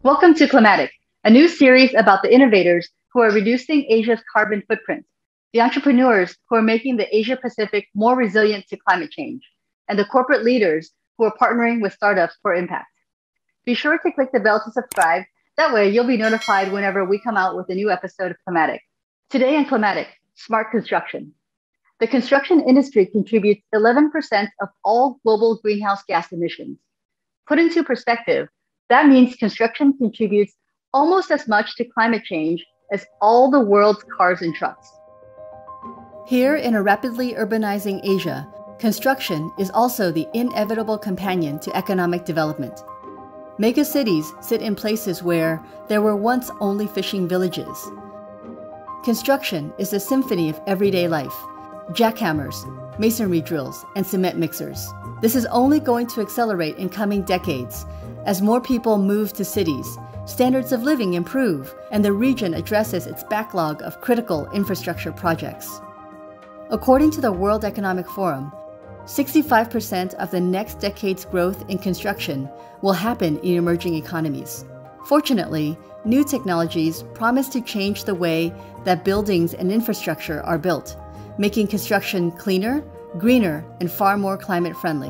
Welcome to Climatic, a new series about the innovators who are reducing Asia's carbon footprint, the entrepreneurs who are making the Asia-Pacific more resilient to climate change, and the corporate leaders who are partnering with startups for impact. Be sure to click the bell to subscribe. That way, you'll be notified whenever we come out with a new episode of Climatic. Today in Climatic, smart construction. The construction industry contributes 11% of all global greenhouse gas emissions. Put into perspective, that means construction contributes almost as much to climate change as all the world's cars and trucks. Here in a rapidly urbanizing Asia, construction is also the inevitable companion to economic development. Megacities sit in places where there were once only fishing villages. Construction is a symphony of everyday life: jackhammers, masonry drills, and cement mixers. This is only going to accelerate in coming decades. As more people move to cities, standards of living improve, and the region addresses its backlog of critical infrastructure projects. According to the World Economic Forum, 65% of the next decade's growth in construction will happen in emerging economies. Fortunately, new technologies promise to change the way that buildings and infrastructure are built, making construction cleaner, greener, and far more climate-friendly.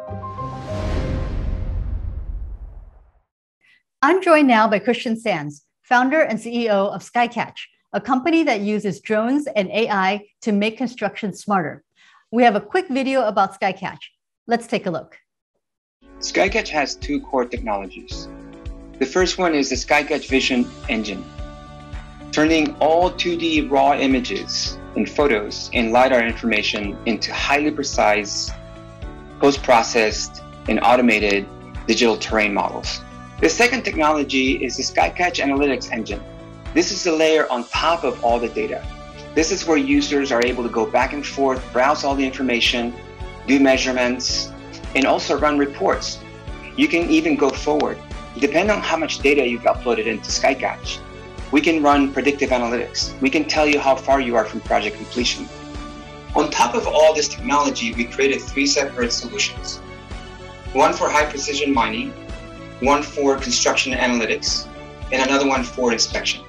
I'm joined now by Sanz, founder and CEO of Skycatch, a company that uses drones and AI to make construction smarter. We have a quick video about Skycatch. Let's take a look. Skycatch has two core technologies. The first one is the Skycatch Vision Engine, turning all 2D raw images and photos and LiDAR information into highly precise, post-processed, and automated digital terrain models. The second technology is the Skycatch Analytics Engine. This is the layer on top of all the data. This is where users are able to go back and forth, browse all the information, do measurements, and also run reports. You can even go forward. Depending on how much data you've uploaded into Skycatch, we can run predictive analytics. We can tell you how far you are from project completion. On top of all this technology, we created three separate solutions. One for high precision mining, one for construction analytics, and another one for inspection.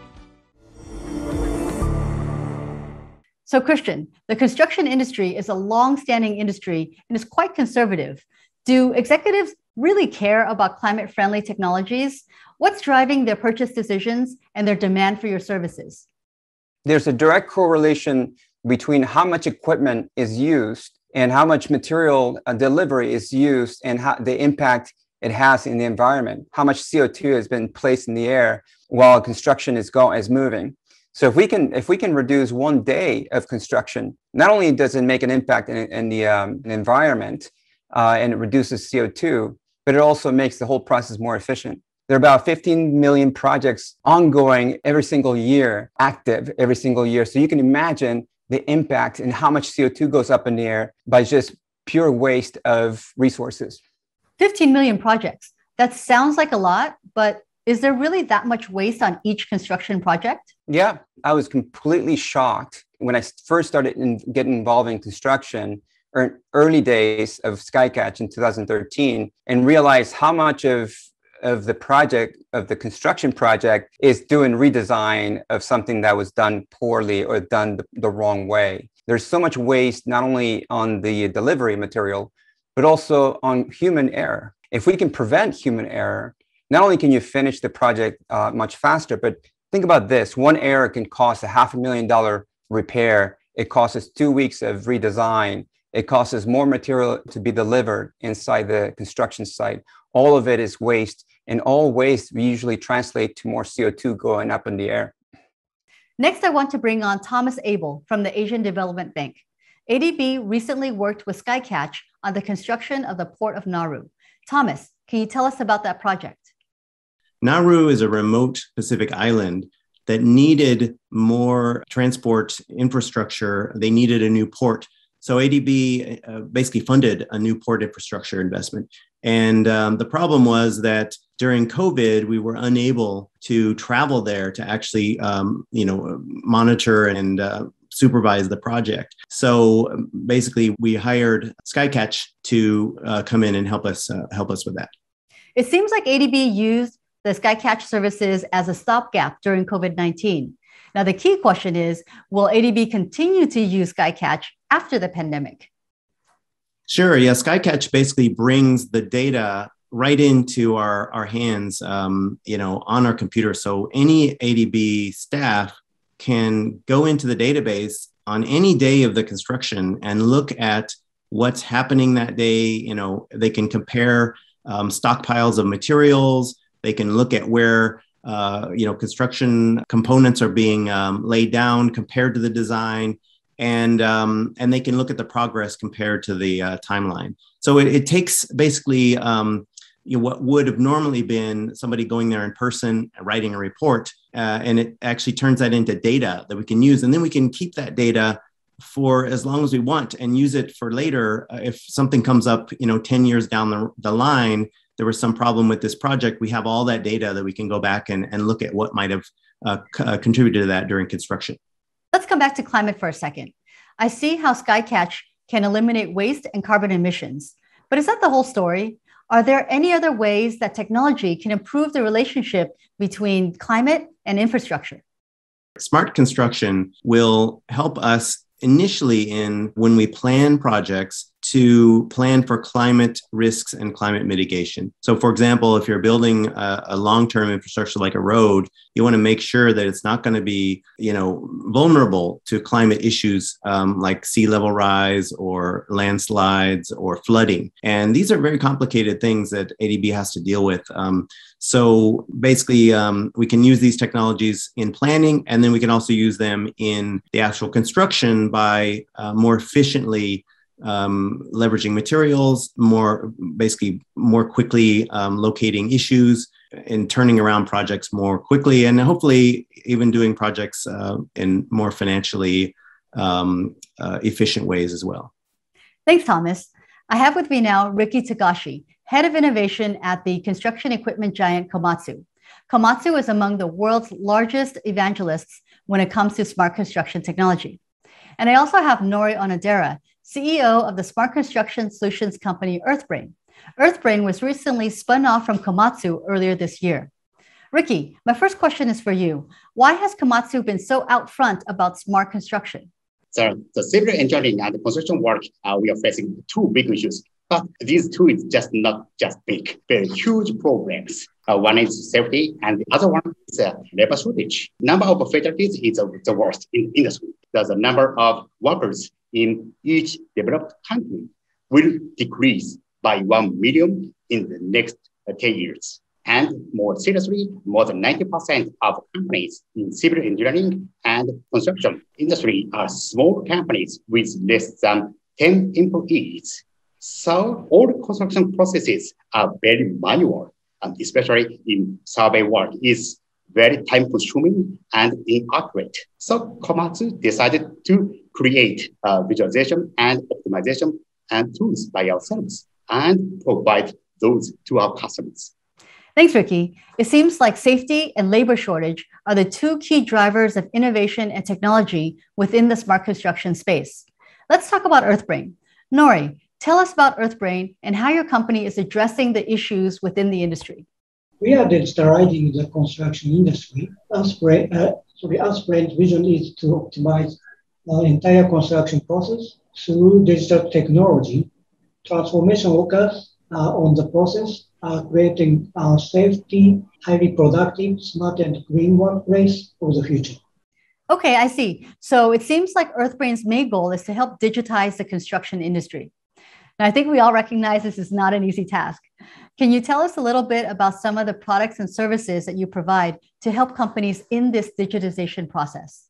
So Christian, the construction industry is a long-standing industry and is quite conservative. Do executives really care about climate-friendly technologies? What's driving their purchase decisions and their demand for your services? There's a direct correlation between how much equipment is used and how much material delivery is used and how the impact it has in the environment, how much CO2 has been placed in the air while construction is moving. So if we can reduce 1 day of construction, not only does it make an impact in the environment and it reduces CO2, but it also makes the whole process more efficient. There are about 15 million projects ongoing every single year, active every single year. So you can imagine the impact and how much CO2 goes up in the air by just pure waste of resources. 15 million projects. That sounds like a lot, but is there really that much waste on each construction project? Yeah, I was completely shocked when I first started getting involved in construction, early days of Skycatch in 2013, and realized how much of the construction project is doing redesign of something that was done poorly or done the wrong way. There's so much waste, not only on the delivery material, but also on human error. If we can prevent human error, not only can you finish the project much faster, but think about this. One error can cost $500,000 repair. It costs us 2 weeks of redesign. It costs us more material to be delivered inside the construction site. All of it is waste, and all waste we usually translate to more CO2 going up in the air. Next, I want to bring on Thomas Abell from the Asian Development Bank. ADB recently worked with Skycatch on the construction of the port of Nauru. Thomas, can you tell us about that project? Nauru is a remote Pacific island that needed more transport infrastructure. They needed a new port. So ADB basically funded a new port infrastructure investment. And the problem was that during COVID, we were unable to travel there to actually, monitor and supervise the project. So basically, we hired Skycatch to come in and help us with that. It seems like ADB used the Skycatch services as a stopgap during COVID-19. Now, the key question is, will ADB continue to use Skycatch after the pandemic? Sure. Yeah. Skycatch basically brings the data right into our hands, on our computer. So any ADB staff can go into the database on any day of the construction and look at what's happening that day. They can compare stockpiles of materials. They can look at where construction components are being laid down compared to the design, and they can look at the progress compared to the timeline. So it takes basically what would have normally been somebody going there in person, writing a report, and it actually turns that into data that we can use, and then we can keep that data for as long as we want and use it for later. If something comes up, 10 years down the line, there was some problem with this project, we have all that data that we can go back and look at what might have contributed to that during construction. Let's come back to climate for a second. I see how Skycatch can eliminate waste and carbon emissions, but is that the whole story? Are there any other ways that technology can improve the relationship between climate and infrastructure? Smart construction will help us initially when we plan projects to plan for climate risks and climate mitigation. So for example, if you're building a long-term infrastructure like a road, you want to make sure that it's not going to be, vulnerable to climate issues like sea level rise or landslides or flooding. And these are very complicated things that ADB has to deal with. So basically, we can use these technologies in planning, and then we can also use them in the actual construction by more efficiently leveraging materials, more quickly locating issues and turning around projects more quickly, and hopefully even doing projects in more financially efficient ways as well. Thanks, Thomas. I have with me now Ricky Togashi, Head of Innovation at the construction equipment giant Komatsu. Komatsu is among the world's largest evangelists when it comes to smart construction technology. And I also have Nori Onodera, CEO of the smart construction solutions company EarthBrain. EarthBrain was recently spun off from Komatsu earlier this year. Ricky, my first question is for you. Why has Komatsu been so out front about smart construction? So the civil engineering and the construction work, we are facing two big issues. But these two is not just big, they're huge problems. One is safety, and the other one is labor shortage. Number of fatalities is the worst in industry. The number of workers in each developed country will decrease by 1 million in the next 10 years. And more seriously, more than 90% of companies in civil engineering and construction industry are small companies with less than 10 employees. So all construction processes are very manual, and especially in survey work is very time-consuming and inaccurate. So Komatsu decided to create visualization and optimization and tools by ourselves and provide those to our customers. Thanks, Ricky. It seems like safety and labor shortage are the two key drivers of innovation and technology within the smart construction space. Let's talk about EarthBrain. Nori, tell us about EarthBrain and how your company is addressing the issues within the industry. We are digitalizing the construction industry. EarthBrain's vision is to optimize the entire construction process through digital technology. Transformation workers on the process are creating a safety, highly productive, smart and green workplace for the future. Okay, I see. So it seems like EarthBrain's main goal is to help digitize the construction industry. Now, I think we all recognize this is not an easy task. Can you tell us a little bit about some of the products and services that you provide to help companies in this digitization process?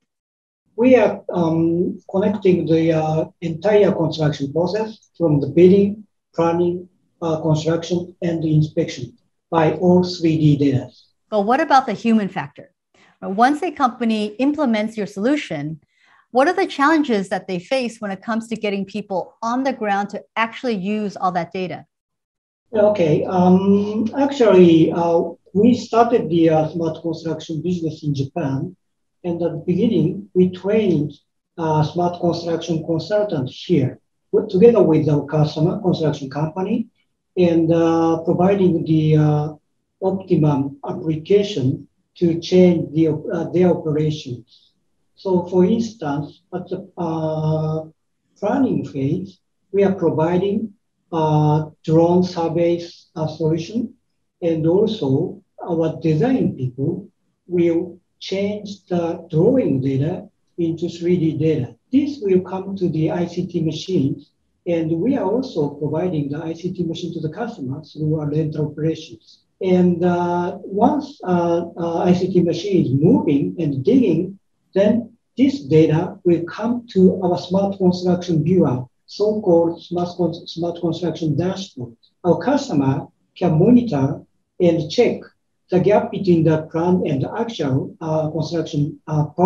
We are connecting the entire construction process from the bidding, planning, construction, and the inspection by all 3D data. But what about the human factor? Once a company implements your solution, what are the challenges that they face when it comes to getting people on the ground to actually use all that data? Okay, actually, we started the smart construction business in Japan. And at the beginning, we trained smart construction consultants here, together with our customer construction company, and providing the optimum application to change their operations. So for instance, at the planning phase, we are providing drone surveys solution, and also our design people will change the drawing data into 3D data. This will come to the ICT machines, and we are also providing the ICT machine to the customers through our rental operations. And once ICT machine is moving and digging, then this data will come to our smart construction viewer, so-called smart construction dashboard. Our customer can monitor and check the gap between the plan and the actual construction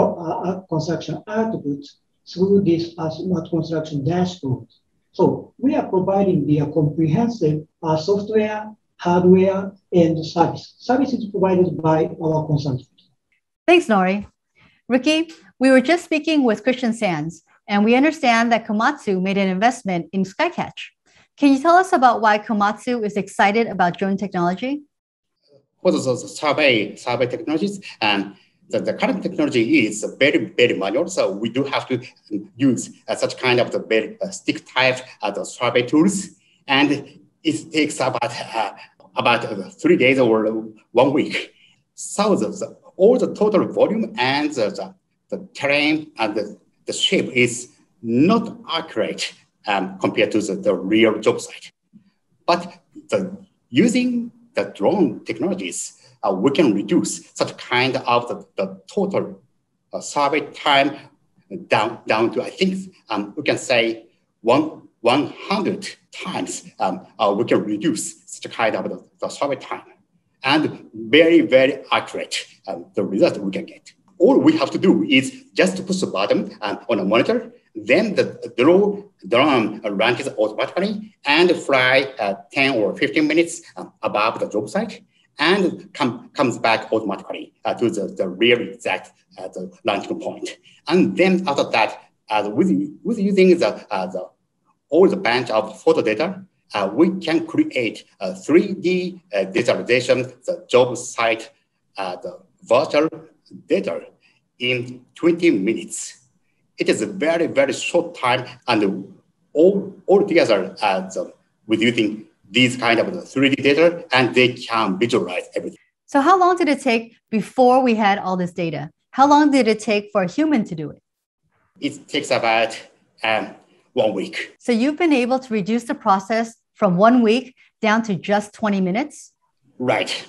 output through this smart construction dashboard. So we are providing the comprehensive software, hardware, and service. Service is provided by our consultants. Thanks, Nori. Ricky, we were just speaking with Christian Sanz, and we understand that Komatsu made an investment in Skycatch. Can you tell us about why Komatsu is excited about drone technology? For the survey technologies, and the current technology is very, very manual. So we do have to use such kind of the very stick type the survey tools, and it takes about 3 days or 1 week. So all the total volume and the terrain and the shape is not accurate compared to the real job site. But using the drone technologies, we can reduce such kind of the total survey time down to, I think, we can say 100 times we can reduce such kind of the survey time. And very, very accurate the result we can get. All we have to do is just to push the button on a monitor, then the drone runs automatically and fly 10 or 15 minutes above the job site and comes back automatically to the real exact the launching point. And then after that, with using all the bunch of photo data, we can create a 3D visualization, the job site, the virtual data in 20 minutes. It is a very, very short time, and all together with using these kind of 3D data, and they can visualize everything. So how long did it take before we had all this data? How long did it take for a human to do it? It takes about 1 week. So you've been able to reduce the process from 1 week down to just 20 minutes? Right.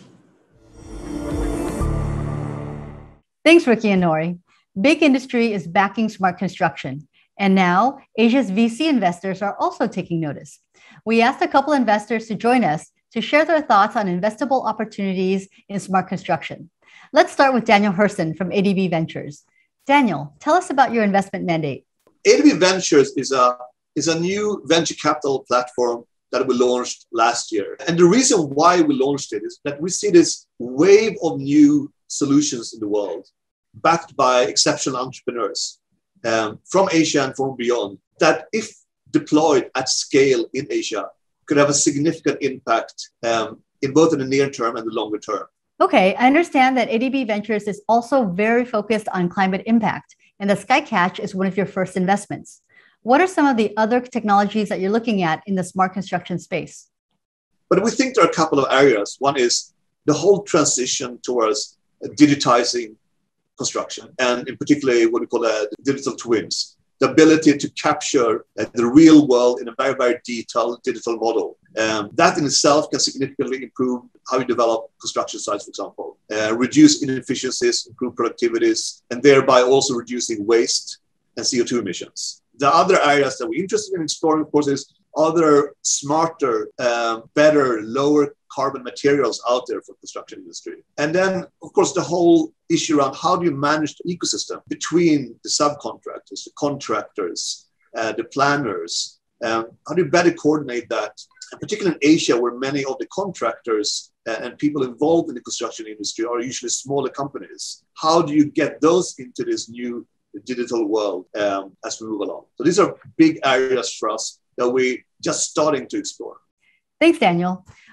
Thanks, Ricky and Nori. Big industry is backing smart construction. And now Asia's VC investors are also taking notice. We asked a couple investors to join us to share their thoughts on investable opportunities in smart construction. Let's start with Daniel Hersson from ADB Ventures. Daniel, tell us about your investment mandate. ADB Ventures is a new venture capital platform that we launched last year. And the reason why we launched it is that we see this wave of new solutions in the world, backed by exceptional entrepreneurs from Asia and from beyond, that if deployed at scale in Asia, could have a significant impact in both in the near term and the longer term. Okay, I understand that ADB Ventures is also very focused on climate impact, and the Skycatch is one of your first investments. What are some of the other technologies that you're looking at in the smart construction space? But we think there are a couple of areas. One is the whole transition towards digitizing construction, and in particular what we call digital twins, the ability to capture the real world in a very, very detailed digital model. That in itself can significantly improve how you develop construction sites, for example, reduce inefficiencies, improve productivities, and thereby also reducing waste and CO2 emissions. The other areas that we're interested in exploring, of course, is other smarter, better, lower carbon materials out there for the construction industry. And then, of course, the whole issue around how do you manage the ecosystem between the subcontractors, the contractors, the planners. How do you better coordinate that? And particularly in Asia, where many of the contractors and people involved in the construction industry are usually smaller companies. How do you get those into this new digital world as we move along? So these are big areas for us that we're just starting to explore. Thanks, Daniel.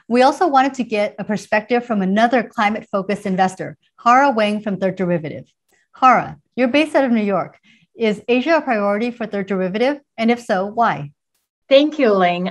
We also wanted to get a perspective from another climate-focused investor, Hara Wang from Third Derivative. Hara, you're based out of New York. Is Asia a priority for Third Derivative? And if so, why? Thank you, Ling.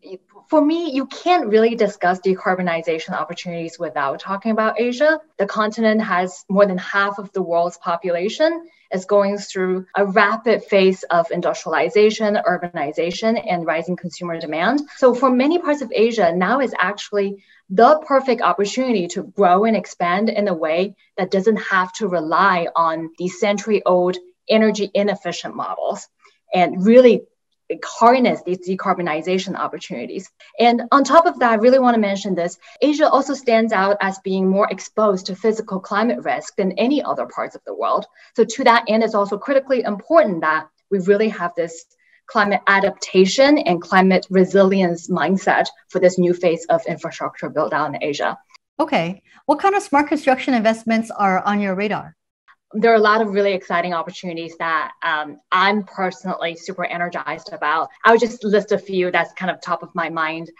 For me, you can't really discuss decarbonization opportunities without talking about Asia. The continent has more than half of the world's population. It's going through a rapid phase of industrialization, urbanization, and rising consumer demand. So for many parts of Asia, now is actually the perfect opportunity to grow and expand in a way that doesn't have to rely on these century-old energy inefficient models and really harness these decarbonization opportunities. And on top of that, I really want to mention this. Asia also stands out as being more exposed to physical climate risk than any other parts of the world. So to that end, it's also critically important that we really have this climate adaptation and climate resilience mindset for this new phase of infrastructure build out in Asia. Okay. What kind of smart construction investments are on your radar? There are a lot of really exciting opportunities that I'm personally super energized about. I would just list a few that's kind of top of my mind.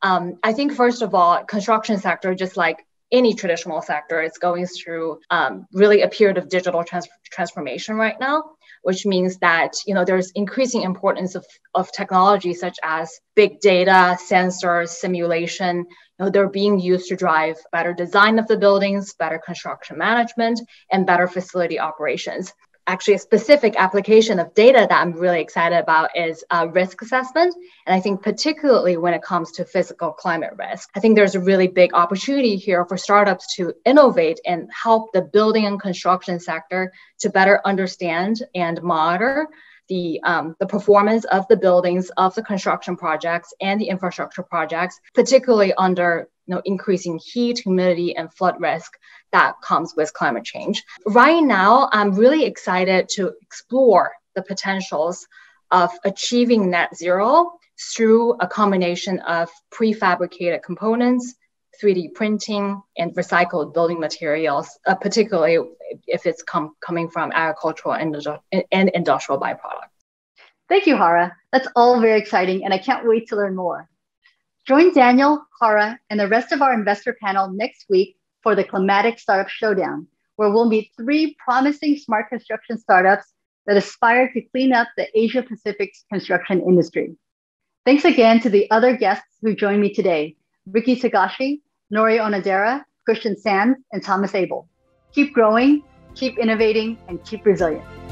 I think, first of all, construction sector, just like any traditional sector, is going through really a period of digital transformation right now, which means that there's increasing importance of technology such as big data, sensors, simulation. They're being used to drive better design of the buildings, better construction management, and better facility operations. Actually, a specific application of data that I'm really excited about is risk assessment. And I think particularly when it comes to physical climate risk, I think there's a really big opportunity here for startups to innovate and help the building and construction sector to better understand and monitor the performance of the buildings, of the construction projects, and the infrastructure projects, particularly under increasing heat, humidity, and flood risk that comes with climate change. Right now, I'm really excited to explore the potentials of achieving net zero through a combination of prefabricated components, 3D printing, and recycled building materials, particularly if it's coming from agricultural and industrial byproducts. Thank you, Hara. That's all very exciting, and I can't wait to learn more. Join Daniel, Hara, and the rest of our investor panel next week for the Climatic Startup Showdown, where we'll meet 3 promising smart construction startups that aspire to clean up the Asia-Pacific's construction industry. Thanks again to the other guests who joined me today, Ricky Togashi, Nori Onodera, Christian Sanz, and Thomas Abell. Keep growing, keep innovating, and keep resilient.